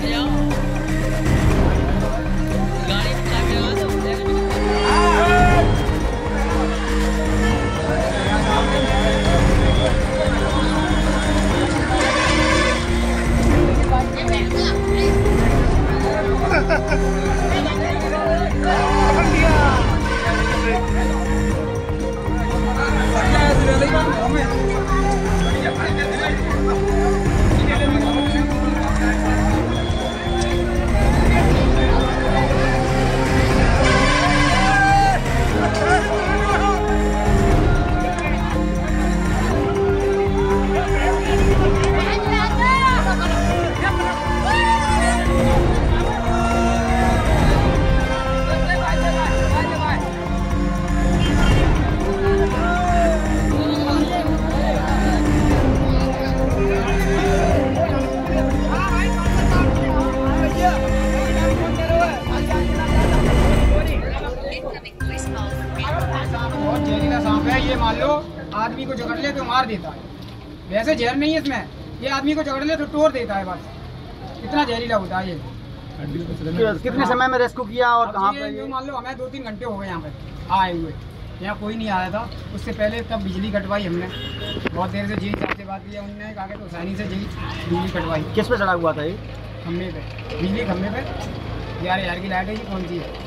ये मान लो आदमी को जकड़ ले तो मार देता है, वैसे जहर नहीं है इसमें, ये आदमी को जकड़ ले तो तोड़ देता है, बस इतना जहरीला होता है ये। कितने समय में रेस्क्यू किया और कहाँ पे? ये मान लो हमें 2-3 घंटे हो गए यहाँ पे आए हुए, यहाँ कोई नहीं आया था। उससे पहले तब बिजली कटवाई हमने, बहुत देर से जी साहब से बात की, उन्होंने कहा कि तो आसानी से जी बिजली कटवाई। किस पे चढ़ा हुआ था ये? खम्भे पे, बिजली खम्भे पे। 11,000 की लाइट है, ये कौन सी है?